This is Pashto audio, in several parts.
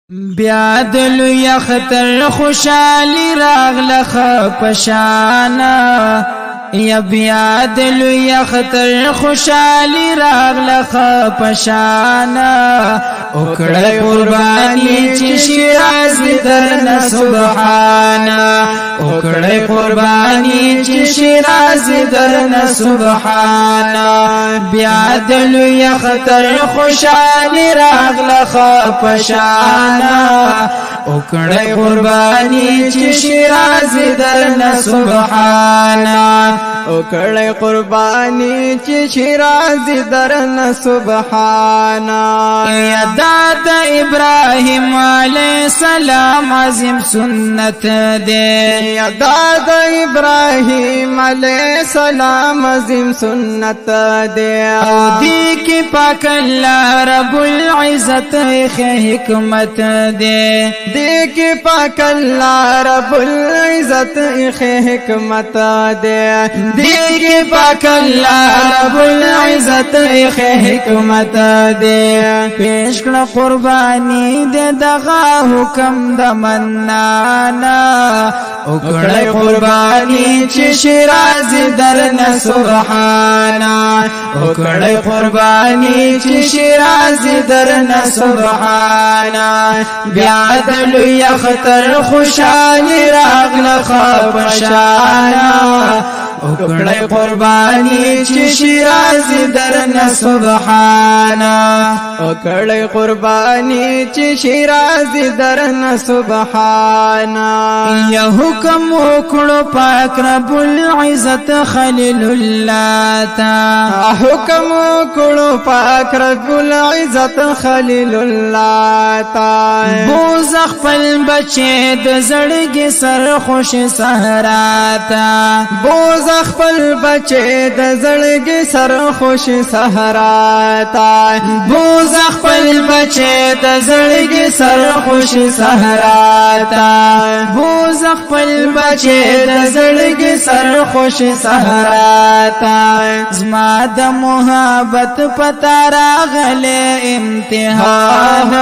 بیا دل یختر خوشالی راغلخ پشانا یا بیا دل یختر خوشالی راغلخ پشانا اکڑ قربانی چی شیراز درن سبحانا اکڑ قربانی چی شیراز درن سبحانا بیا دل یختر خوشالی راغلخ پشانا اکڑ قربانی چی شیراز درن سبحانا اکڑ قربانی چی شیراز درن سبحانا یادات ابراہیم علیہ السلام عظیم سنت دے یادات ابراہیم علیہ السلام عظیم سنت دے دی کی پاک اللہ رب العزت حکمت دے دی کی پاک اللہ رب العزت حکمت دے دی کی پاک اللہ رب العزت حکمت دے پیش کړه قربانی دے دغا حکم د منانا اکڑ قربانی چی شیراز درن سبحانا اکڑ قربانی چی شیراز درن سبحانا بیا دل یختر خوشالی راغلخ پشانا اکڑ قربانی چی شیراز درن سبحانا اکڑ قربانی چی شیراز درن سبحانا یا حکم اکڑو پاک رب العزت خلیل اللہ تا حکم اکڑو پاک رب العزت خلیل اللہ تا بوز خپل بچے د زړګي سر خوش صحرا تا بوز خپل بچے د زړګي سر خوش صحرا تا بوز خپل بچے د زړګي سر خوش صحرا تا بوز خپل بچے د زړګي سر خوش صحرا تا زما د محبت پتا راغله امتحان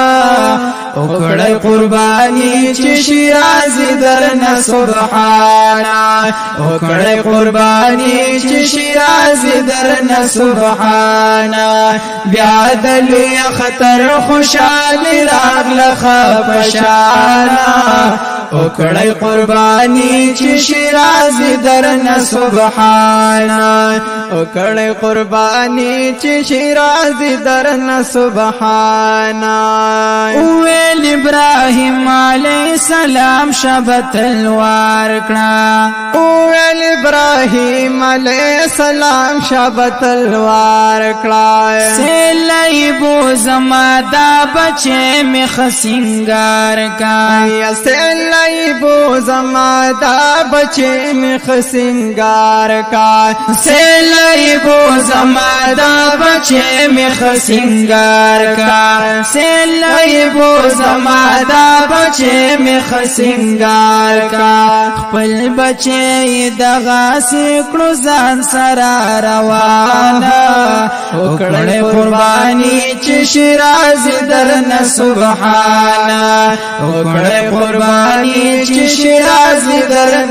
اکڑ قربانی چی شیراز درن سبحانا اکڑ قربانی چی شیراز درن سبحانا بیا دل یختر خوشالی راغلخ پشانا اکڑ قربانی چی شیراز درن سبحانا اکڑ قربانی چی شیراز درن سبحانا اویل ابراہیم علیہ السلام شب تلوار کړه اویل ابراہیم علیہ السلام شب تلوار کړه سیلای بو زما دا بچے مخ سنگار کا یا سیلای بو زما دا بچے مخ سنگار کا سیلای بو زما دا بچے مخ سنگار کا سیلای بو زما دا بچے مخ سنگار کا خپل بچے دغا سکړو ځان سره روانا اکڑ قربانی چی شیراز درن سبحانا اکڑ قربانی چی شیراز درن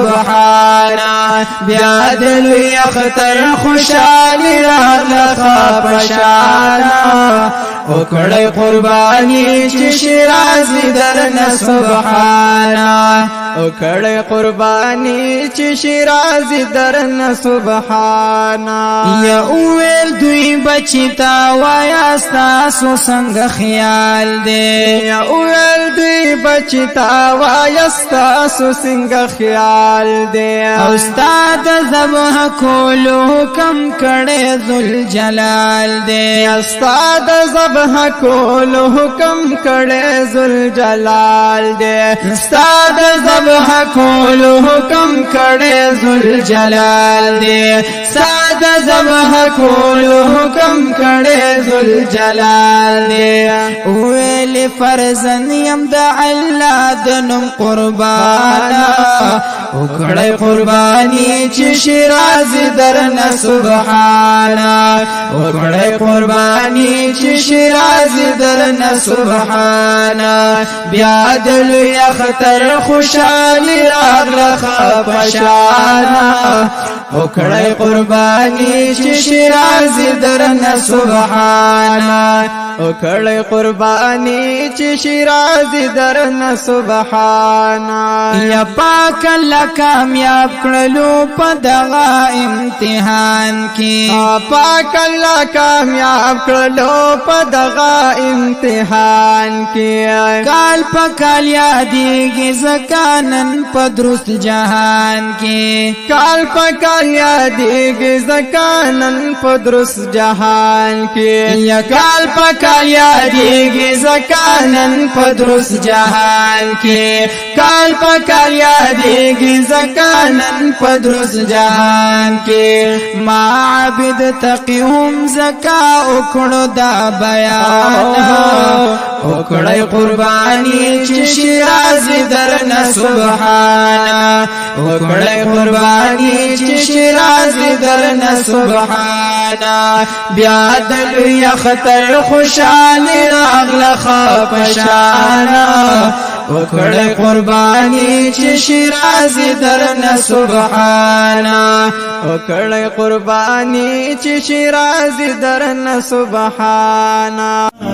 سبحانا بیا دل یختر خوشالی راغلخ پشانا اکڑ قربانی چی شیراز درن سبحانا اکڑ قربانی چی شیراز درن سبحانا یا اویل دوی بچی تا وایا ستاسو څنګه خیال دے یا اویل دوی بچی تا وایا ستاسو څنګه خیال دے استاد ذبح کولو حکم کړه ذل جلال دے استاد ذبح کولو حکم کړه ذل جلال دے استاد ذبح کولو حکم کړه ذل جلال دے استاد ذبح کولو حکم کړه ذل جلال دے ویل فرزن یم د الله د نوم قربانا وکړی قربانی چې شیراز درنه سبحانا وکړی قربانی چې شیراز درنه سبحانا بیا دل یختر خوشالی راغله خپشانا وکړی قربانی چې شیراز درنه سبحانا وکړی قربانی چې شیراز درنه سبحانا یا پاک الله کامیاب کړلو په دغه امتحان کې پاک الله کامیاب کړلو په دغه امتحان کې کال په کال یادېږي زکانن په درست جهان کې کال په کال یادېږي زکانن په درست جهان کې یا کال په کال یادېږي زکانن په درست جهان کې کال په کال یادېږي زکانن په درست جهان کې ما عبد تقي هم زکا وکړو دا بیان وکړی قربانی چې شیراز درنه سبحانا وکړی قربانی چې شیراز درنه سبحانا بیا دل یختر خوشالی راغله خپشانا وکړی قربانی چې شیراز درنه سبحانا وکړی قربانی چې شیراز درنه سبحانا